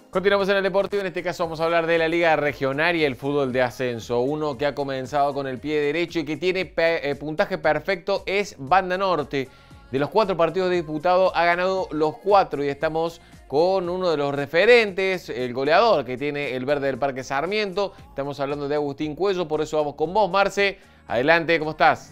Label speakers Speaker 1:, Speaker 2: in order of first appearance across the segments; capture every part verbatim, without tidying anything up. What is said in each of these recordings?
Speaker 1: Continuamos en el Deportivo, en este caso vamos a hablar de la Liga Regional y el fútbol de ascenso. Uno que ha comenzado con el pie derecho y que tiene pe eh, puntaje perfecto es Banda Norte. De los cuatro partidos disputados ha ganado los cuatro y estamos con uno de los referentes, el goleador que tiene el verde del Parque Sarmiento. Estamos hablando de Agustín Cuello, por eso vamos con vos, Marce. Adelante, ¿cómo estás?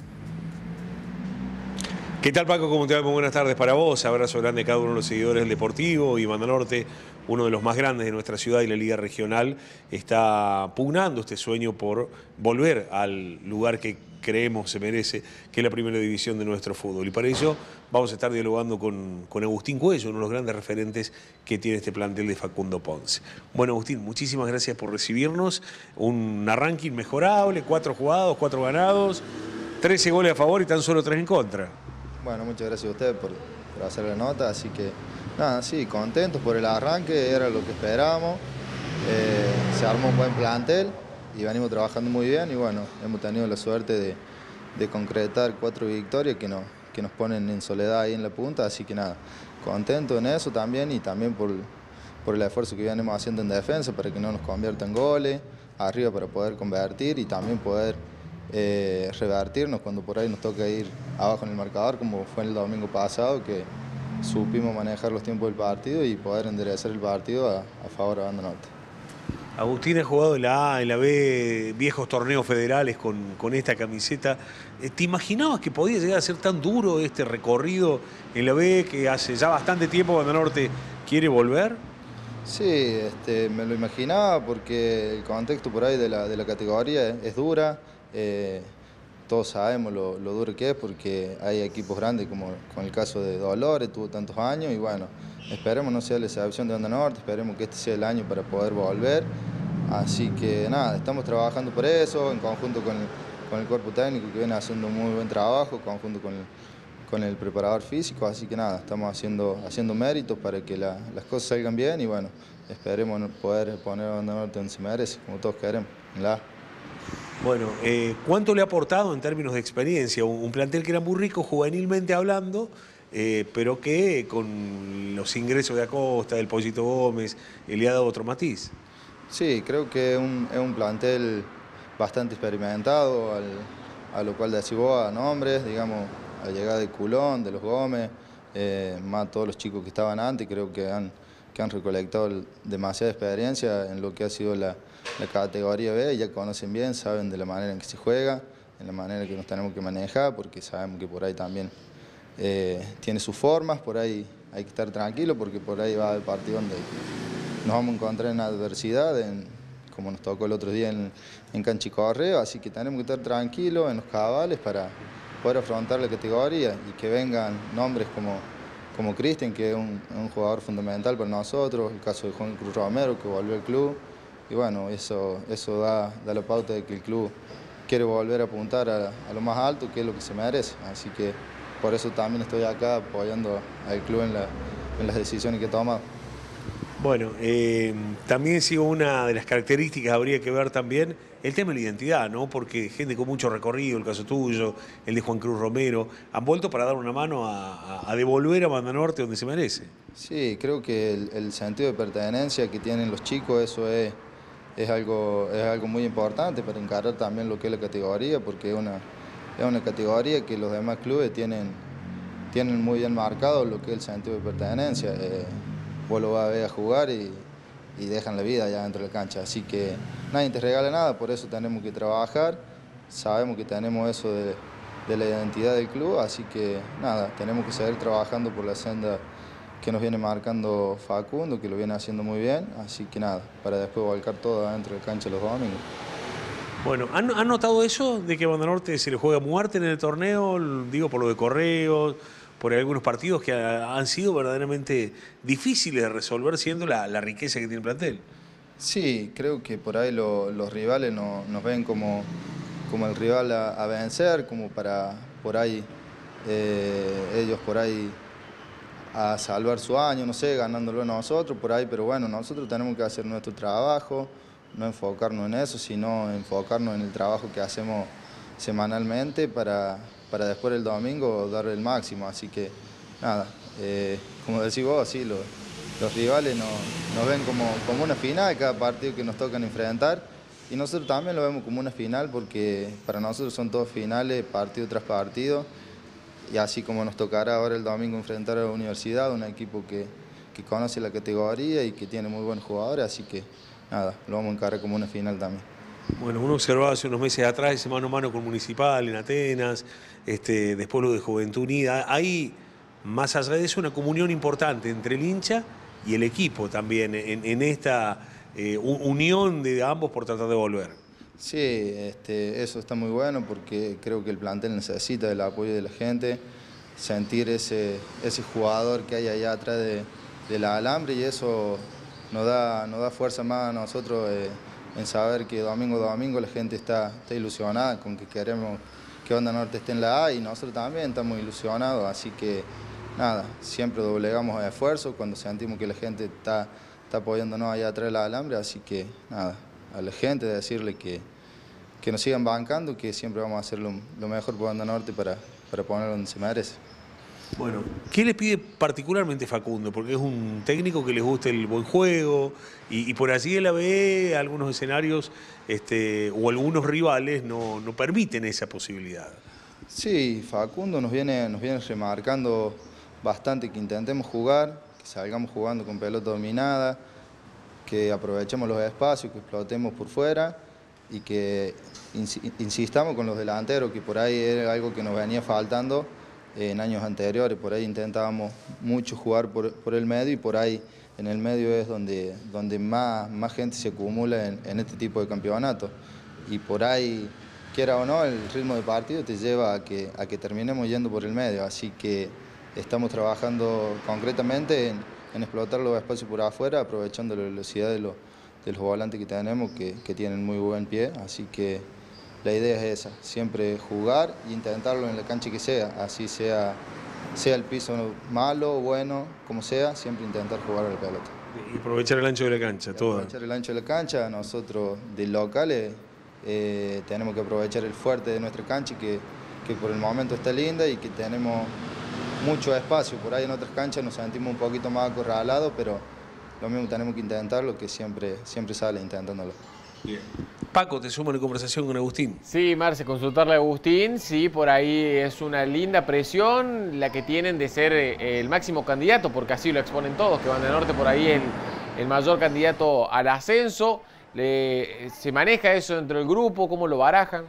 Speaker 2: ¿Qué tal, Paco? ¿Cómo te va? Muy buenas tardes para vos. Abrazo grande a cada uno de los seguidores del Deportivo. Y Banda Norte, uno de los más grandes de nuestra ciudad y la Liga Regional, está pugnando este sueño por volver al lugar que creemos se merece, que es la primera división de nuestro fútbol. Y para ello vamos a estar dialogando con, con Agustín Cuello, uno de los grandes referentes que tiene este plantel de Facundo Ponce. Bueno, Agustín, muchísimas gracias por recibirnos. Un arranque inmejorable, cuatro jugados, cuatro ganados, trece goles a favor y tan solo tres en contra.
Speaker 3: Bueno, muchas gracias a ustedes por, por hacer la nota, así que nada, sí, contentos por el arranque, era lo que esperábamos, eh, se armó un buen plantel y venimos trabajando muy bien y bueno, hemos tenido la suerte de, de concretar cuatro victorias que nos, que nos ponen en soledad ahí en la punta, así que nada, contentos en eso también y también por, por el esfuerzo que venimos haciendo en defensa para que no nos conviertan goles, arriba para poder convertir y también poder Eh, revertirnos cuando por ahí nos toca ir abajo en el marcador, como fue el domingo pasado, que supimos manejar los tiempos del partido y poder enderezar el partido a, a favor de Banda Norte.
Speaker 2: Agustín ha jugado en la A, en la B, viejos torneos federales con, con esta camiseta. ¿Te imaginabas que podía llegar a ser tan duro este recorrido en la B, que hace ya bastante tiempo Banda Norte quiere volver?
Speaker 3: Sí, este, me lo imaginaba porque el contexto por ahí de la, de la categoría es, es dura. Eh, todos sabemos lo, lo duro que es porque hay equipos grandes como con el caso de Dolores, tuvo tantos años y bueno, esperemos no sea la excepción de Banda Norte, esperemos que este sea el año para poder volver. Así que nada, estamos trabajando por eso, en conjunto con el, con el cuerpo técnico que viene haciendo un muy buen trabajo, en conjunto con el, con el preparador físico, así que nada, estamos haciendo, haciendo méritos para que la, las cosas salgan bien y bueno, esperemos poder poner a Banda Norte donde se merece, como todos queremos, en la A.
Speaker 2: Bueno, eh, ¿cuánto le ha aportado en términos de experiencia? Un, un plantel que era muy rico juvenilmente hablando, eh, pero que con los ingresos de Acosta, del Pollito Gómez, eh, le ha dado otro matiz.
Speaker 3: Sí, creo que es un, es un plantel bastante experimentado, al, a lo cual decís vos a nombres, digamos, a llegada de Culón, de los Gómez, eh, más todos los chicos que estaban antes, creo que han, que han recolectado demasiada experiencia en lo que ha sido la, la categoría B, ya conocen bien, saben de la manera en que se juega, en la manera en que nos tenemos que manejar, porque sabemos que por ahí también eh, tiene sus formas, por ahí hay que estar tranquilo, porque por ahí va el partido donde nos vamos a encontrar en adversidad, en, como nos tocó el otro día en, en Canchicorreo, así que tenemos que estar tranquilos en los cabales para poder afrontar la categoría y que vengan nombres como, como Cristian, que es un, un jugador fundamental para nosotros, el caso de Juan Cruz Romero, que volvió al club, y bueno, eso, eso da, da la pauta de que el club quiere volver a apuntar a, a lo más alto, que es lo que se merece, así que por eso también estoy acá apoyando al club en, la, en las decisiones que ha tomado.
Speaker 2: Bueno, eh, también sigo una de las características, habría que ver también el tema de la identidad, ¿no? Porque gente con mucho recorrido, el caso tuyo, el de Juan Cruz Romero, han vuelto para dar una mano a, a, a devolver a Banda Norte donde se merece.
Speaker 3: Sí, creo que el, el sentido de pertenencia que tienen los chicos, eso es, es, algo, es algo muy importante para encarar también lo que es la categoría, porque es una, es una categoría que los demás clubes tienen, tienen muy bien marcado lo que es el sentido de pertenencia. Eh, vos lo vas a ver a jugar y, y dejan la vida allá dentro de la cancha, así que nadie te regala nada, por eso tenemos que trabajar, sabemos que tenemos eso de, de la identidad del club, así que nada, tenemos que seguir trabajando por la senda que nos viene marcando Facundo, que lo viene haciendo muy bien, así que nada, para después volcar todo adentro de la cancha los domingos.
Speaker 2: Bueno, ¿han, ¿han notado eso de que a Banda Norte se le juega muerte en el torneo? Digo, por lo de Correos, por algunos partidos que han sido verdaderamente difíciles de resolver, siendo la, la riqueza que tiene el plantel.
Speaker 3: Sí, creo que por ahí lo, los rivales no, nos ven como, como el rival a, a vencer, como para por ahí eh, ellos por ahí a salvar su año, no sé, ganándolo a nosotros por ahí, pero bueno, nosotros tenemos que hacer nuestro trabajo, no enfocarnos en eso, sino enfocarnos en el trabajo que hacemos semanalmente para, para después el domingo dar el máximo, así que nada, eh, como decís vos, sí, lo, los rivales nos, nos ven como, como una final cada partido que nos tocan enfrentar, y nosotros también lo vemos como una final porque para nosotros son todos finales, partido tras partido, y así como nos tocará ahora el domingo enfrentar a la Universidad, un equipo que, que conoce la categoría y que tiene muy buenos jugadores, así que nada, lo vamos a encarar como una final también.
Speaker 2: Bueno, uno observaba hace unos meses atrás ese mano a mano con Municipal en Atenas, este, después lo de Juventud Unida. Hay, más allá de eso, una comunión importante entre el hincha y el equipo también, en, en esta eh, unión de ambos por tratar de volver.
Speaker 3: Sí, este, eso está muy bueno porque creo que el plantel necesita del apoyo de la gente, sentir ese, ese jugador que hay allá atrás de, de la alambre, y eso nos da, nos da fuerza más a nosotros eh, en saber que domingo a domingo la gente está, está ilusionada con que queremos que Banda Norte esté en la A, y nosotros también estamos ilusionados, así que nada, siempre doblegamos el esfuerzo cuando sentimos que la gente está, está apoyándonos allá atrás de la alambre, así que nada, a la gente decirle que, que nos sigan bancando, que siempre vamos a hacer lo, lo mejor por Banda Norte para, para ponerlo donde se merece.
Speaker 2: Bueno, ¿qué le pide particularmente Facundo? Porque es un técnico que les gusta el buen juego y, y por allí él ve algunos escenarios este, o algunos rivales no, no permiten esa posibilidad.
Speaker 3: Sí, Facundo nos viene, nos viene remarcando bastante que intentemos jugar, que salgamos jugando con pelota dominada, que aprovechemos los espacios, que explotemos por fuera y que insistamos con los delanteros, que por ahí era algo que nos venía faltando en años anteriores. Por ahí intentábamos mucho jugar por, por el medio, y por ahí en el medio es donde, donde más, más gente se acumula en, en este tipo de campeonatos. Y por ahí, quiera o no, el ritmo de partido te lleva a que, a que terminemos yendo por el medio. Así que estamos trabajando concretamente en, en explotar los espacios por afuera, aprovechando la velocidad de los, de los volantes que tenemos, que, que tienen muy buen pie. Así que la idea es esa, siempre jugar e intentarlo en la cancha que sea, así sea, sea el piso malo o bueno, como sea, siempre intentar jugar a la pelota.
Speaker 2: Y aprovechar el ancho de la cancha, todo.
Speaker 3: Aprovechar el ancho de la cancha, nosotros de locales eh, tenemos que aprovechar el fuerte de nuestra cancha, que, que por el momento está linda y que tenemos mucho espacio. Por ahí en otras canchas nos sentimos un poquito más acorralados, pero lo mismo tenemos que intentarlo, que siempre, siempre sale intentándolo.
Speaker 2: Bien. Paco, te sumo en conversación con Agustín.
Speaker 1: Sí, Marce, consultarle a Agustín, sí, por ahí es una linda presión la que tienen de ser eh, el máximo candidato, porque así lo exponen todos, que Banda Norte por ahí es el, el mayor candidato al ascenso. Le, ¿Se maneja eso dentro del grupo? ¿Cómo lo barajan?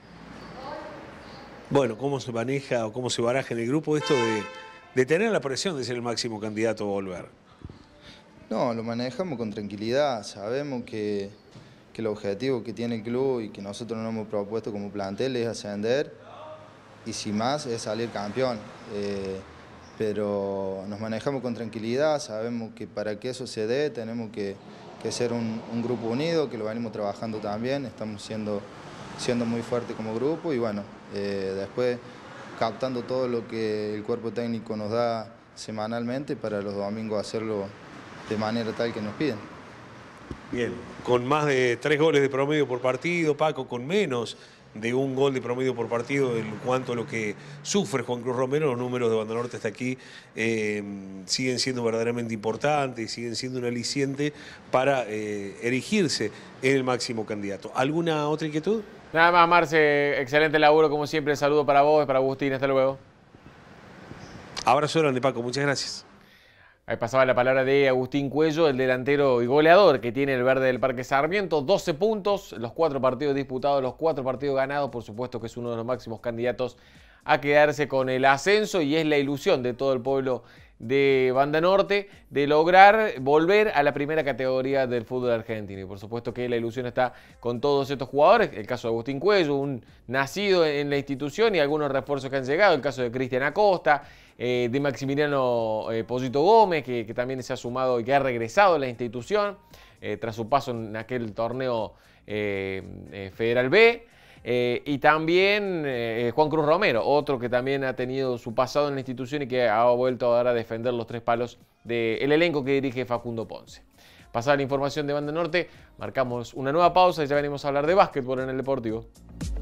Speaker 2: Bueno, ¿cómo se maneja o cómo se baraja en el grupo esto de, de tener la presión de ser el máximo candidato a volver?
Speaker 3: No, lo manejamos con tranquilidad, sabemos que, que el objetivo que tiene el club y que nosotros nos hemos propuesto como plantel es ascender, y si más es salir campeón. Eh, pero nos manejamos con tranquilidad, sabemos que para que eso se dé tenemos que, que ser un, un grupo unido, que lo venimos trabajando también, estamos siendo, siendo muy fuertes como grupo, y bueno, eh, después captando todo lo que el cuerpo técnico nos da semanalmente para los domingos hacerlo de manera tal que nos piden.
Speaker 2: Bien, con más de tres goles de promedio por partido, Paco, con menos de un gol de promedio por partido en cuanto a lo que sufre Juan Cruz Romero, los números de Banda Norte hasta aquí eh, siguen siendo verdaderamente importantes y siguen siendo un aliciente para eh, erigirse en el máximo candidato. ¿Alguna otra inquietud?
Speaker 1: Nada más, Marce, excelente laburo como siempre, saludo para vos y para Agustín, hasta luego.
Speaker 2: Abrazo grande, Paco, muchas gracias.
Speaker 1: Ahí pasaba la palabra de Agustín Cuello, el delantero y goleador que tiene el verde del Parque Sarmiento. doce puntos, los cuatro partidos disputados, los cuatro partidos ganados. Por supuesto que es uno de los máximos candidatos a quedarse con el ascenso, y es la ilusión de todo el pueblo de Banda Norte de lograr volver a la primera categoría del fútbol argentino. Y por supuesto que la ilusión está con todos estos jugadores. El caso de Agustín Cuello, un nacido en la institución, y algunos refuerzos que han llegado. El caso de Cristian Acosta, eh, de Maximiliano eh, Pollito Gómez, que, que también se ha sumado y que ha regresado a la institución eh, tras su paso en aquel torneo eh, eh, Federal B. Eh, y también eh, Juan Cruz Romero, otro que también ha tenido su pasado en la institución y que ha vuelto ahora a defender los tres palos del elenco que dirige Facundo Ponce. Pasada la información de Banda Norte, marcamos una nueva pausa y ya venimos a hablar de básquetbol en el Deportivo.